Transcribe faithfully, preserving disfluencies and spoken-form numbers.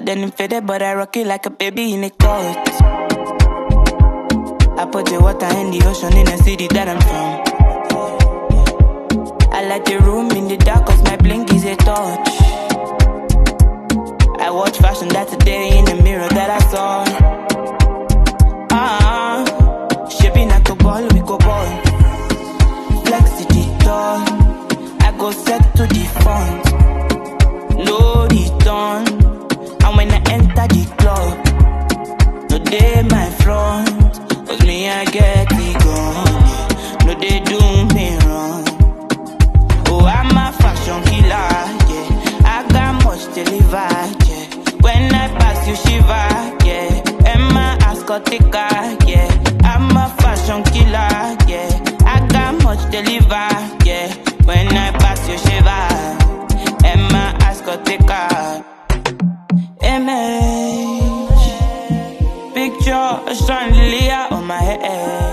denim faded, but I rock it like a baby in a coat. I put the water in the ocean in the city that I'm from. I like the room in the dark cause my blink is a touch. I watch fashion that today in the mirror that I saw. Ah, uh, shaping like a ball, we go ball. Flex the door, I go set to the front. No return, and when I enter the club, no day my front, cause me I get it gone. No they do me wrong. Oh, I'm a fashion killer, yeah. I got much to deliver, yeah. When I pass you shiver, yeah. And my ass got thicker, yeah. I'm a fashion killer, yeah. I got much to deliver, yeah. When I pass you shiver, and my ass got thicker. Image, picture a chandelier on my head.